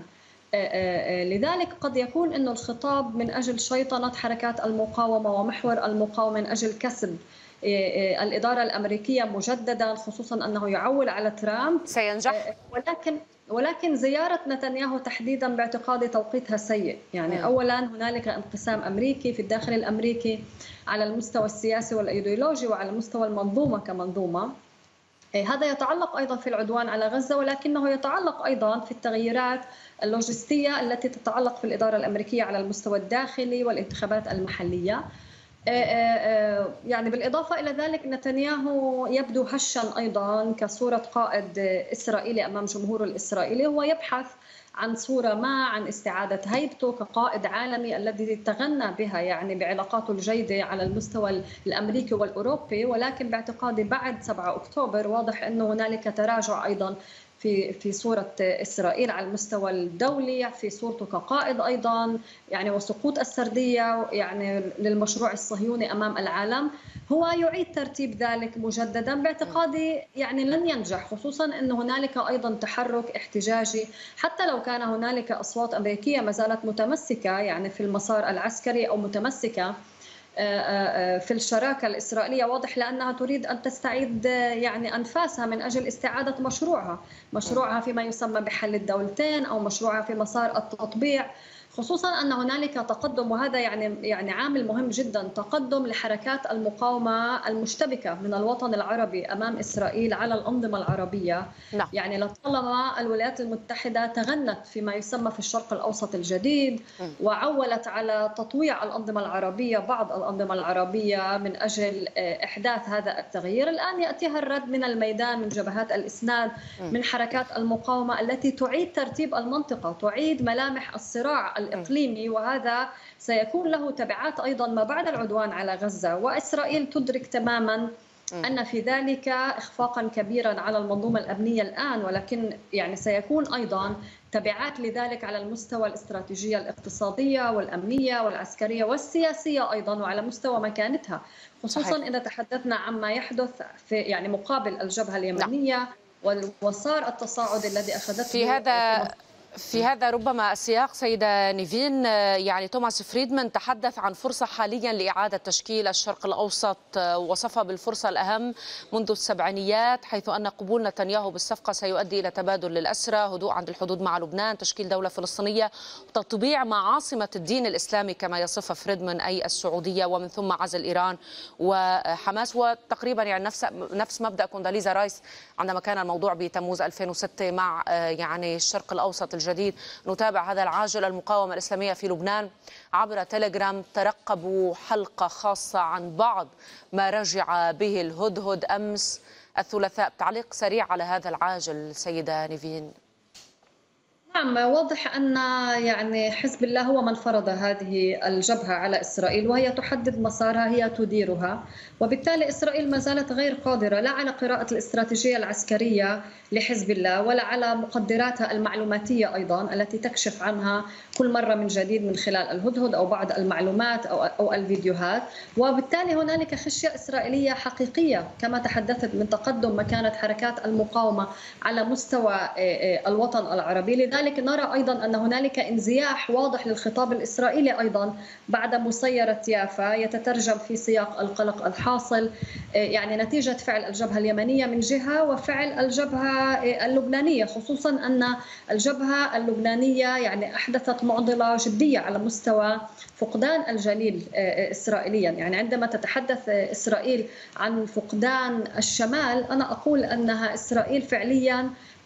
لذلك قد يكون أن الخطاب من أجل شيطنة حركات المقاومة ومحور المقاومة من أجل كسب الإدارة الأمريكية مجددا، خصوصا أنه يعول على ترامب سينجح. ولكن زيارة نتنياهو تحديدا باعتقادي توقيتها سيء. يعني أولا هنالك انقسام أمريكي في الداخل الأمريكي على المستوى السياسي والأيديولوجي وعلى مستوى المنظومة كمنظومة. هذا يتعلق أيضا في العدوان على غزة، ولكنه يتعلق أيضا في التغييرات اللوجستية التي تتعلق في الإدارة الأمريكية على المستوى الداخلي والانتخابات المحلية. يعني بالإضافة إلى ذلك نتنياهو يبدو هشا أيضا كصورة قائد إسرائيلي أمام جمهوره الإسرائيلي. هو يبحث عن صورة ما عن استعادة هيبته كقائد عالمي الذي تغنى بها يعني بعلاقاته الجيدة على المستوى الأمريكي والأوروبي، ولكن باعتقادي بعد 7 أكتوبر واضح أنه هنالك تراجع أيضا في صورة إسرائيل على المستوى الدولي، في صورته كقائد أيضا يعني، وسقوط السردية يعني للمشروع الصهيوني أمام العالم. هو يعيد ترتيب ذلك مجددا باعتقادي يعني لن ينجح، خصوصا أن هنالك أيضا تحرك احتجاجي، حتى لو كان هنالك أصوات أمريكية ما زالت متمسكة يعني في المسار العسكري أو متمسكة في الشراكة الإسرائيلية. واضح لأنها تريد أن تستعيد يعني أنفاسها من أجل استعادة مشروعها فيما يسمى بحل الدولتين أو مشروعها في مسار التطبيع، خصوصا أن هنالك تقدم، وهذا يعني عامل مهم جدا، تقدم لحركات المقاومة المشتبكة من الوطن العربي أمام إسرائيل على الأنظمة العربية. نعم. يعني لطالما الولايات المتحدة تغنت فيما يسمى في الشرق الأوسط الجديد وعولت على تطويع الأنظمة العربية، بعض الأنظمة العربية من أجل إحداث هذا التغيير، الآن يأتيها الرد من الميدان، من جبهات الإسناد، من حركات المقاومة التي تعيد ترتيب المنطقة، تعيد ملامح الصراع الإقليمي، وهذا سيكون له تبعات أيضا ما بعد العدوان على غزة. وإسرائيل تدرك تماما أن في ذلك إخفاقا كبيرا على المنظومة الأمنية الآن، ولكن يعني سيكون أيضا تبعات لذلك على المستوى الاستراتيجية الاقتصادية والأمنية والعسكرية والسياسية أيضا، وعلى مستوى مكانتها، خصوصا إذا تحدثنا عما يحدث في يعني مقابل الجبهة اليمنية والمسار التصاعد الذي أخذته في هذا ربما السياق سيدة نيفين. يعني توماس فريدمان تحدث عن فرصة حاليا لإعادة تشكيل الشرق الأوسط، وصفها بالفرصة الأهم منذ السبعينيات، حيث أن قبول نتنياهو بالصفقة سيؤدي إلى تبادل للأسرى، هدوء عند الحدود مع لبنان، تشكيل دولة فلسطينية، تطبيع مع عاصمة الدين الإسلامي كما يصفها فريدمان أي السعودية، ومن ثم عزل إيران وحماس. وتقريبا يعني نفس مبدأ كونداليزا رايس عندما كان الموضوع بتموز 2006 مع يعني الشرق الأوسط الجديد. نتابع هذا العاجل. المقاومة الإسلامية في لبنان عبر تيليجرام ترقبوا حلقة خاصة عن بعض ما رجع به الهدهد أمس الثلاثاء. تعليق سريع على هذا العاجل سيدة نيفين. نعم، واضح أن يعني حزب الله هو من فرض هذه الجبهة على إسرائيل، وهي تحدد مسارها، هي تديرها، وبالتالي إسرائيل ما زالت غير قادرة لا على قراءة الاستراتيجية العسكرية لحزب الله ولا على مقدراتها المعلوماتية أيضا التي تكشف عنها كل مرة من جديد من خلال الهدهد أو بعض المعلومات أو الفيديوهات. وبالتالي هنالك خشية إسرائيلية حقيقية كما تحدثت من تقدم مكانة حركات المقاومة على مستوى الوطن العربي. لذلك نرى أيضا أن هنالك انزياح واضح للخطاب الإسرائيلي أيضا بعد مسيرة يافا، يتترجم في سياق القلق الحاصل يعني نتيجة فعل الجبهة اليمنية من جهة وفعل الجبهة اللبنانية، خصوصا أن الجبهة اللبنانية يعني أحدثت معضلة جدية على مستوى فقدان الجليل إسرائيليا. يعني عندما تتحدث إسرائيل عن فقدان الشمال، أنا أقول أنها إسرائيل فعليا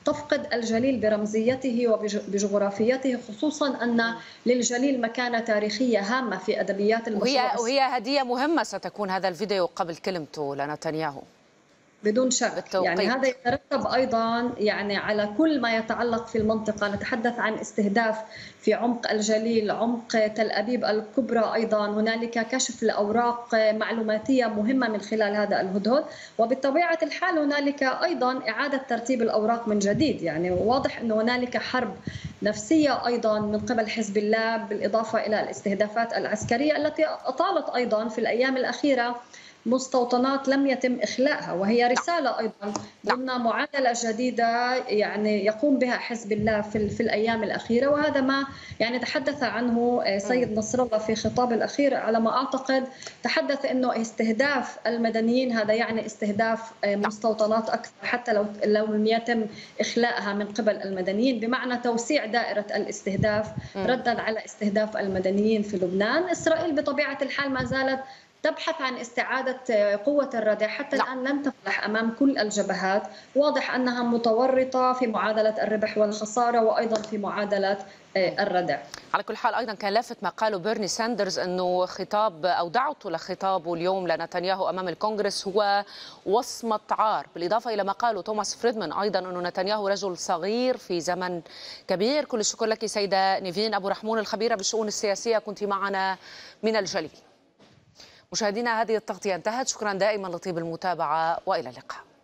تفقد الجليل برمزيته وبجغرافيته، خصوصا أن للجليل مكانة تاريخية هامة في أدبيات المشروع. وهي هدية مهمة ستكون هذا الفيديو قبل كلمته لنتنياهو بدون شك. بالتوقيت. يعني هذا يترتب أيضا يعني على كل ما يتعلق في المنطقة. نتحدث عن استهداف في عمق الجليل، عمق تل أبيب الكبرى، أيضا هنالك كشف لأوراق معلوماتية مهمة من خلال هذا الهدهد، وبطبيعة الحال هنالك أيضا إعادة ترتيب الأوراق من جديد. يعني واضح أن هنالك حرب نفسية أيضا من قبل حزب الله، بالإضافة إلى الاستهدافات العسكرية التي أطالت أيضا في الأيام الأخيرة مستوطنات لم يتم إخلاءها، وهي رسالة أيضا ضمن معادلة جديدة يعني يقوم بها حزب الله في الأيام الأخيرة. وهذا ما يعني تحدث عنه سيد نصر الله في خطاب الأخير، على ما أعتقد تحدث أنه استهداف المدنيين هذا يعني استهداف مستوطنات أكثر، حتى لو لم يتم إخلاءها من قبل المدنيين، بمعنى توسيع دائرة الاستهداف ردا على استهداف المدنيين في لبنان. إسرائيل بطبيعة الحال ما زالت تبحث عن استعادة قوة الردع، حتى الآن لم تفلح أمام كل الجبهات. واضح أنها متورطة في معادلة الربح والخسارة وأيضا في معادلة الردع. على كل حال أيضا كان لافت ما قاله بيرني ساندرز أنه خطاب أو دعوته لخطابه اليوم لنتنياهو أمام الكونغرس هو وصمة عار، بالإضافة إلى ما قاله توماس فريدمان أيضا أنه نتنياهو رجل صغير في زمن كبير. كل الشكر لك سيدة نيفين أبو رحمون الخبيرة بالشؤون السياسية، كنت معنا من الجليل. مشاهدينا هذه التغطية انتهت، شكرا دائما لطيب المتابعة وإلى اللقاء.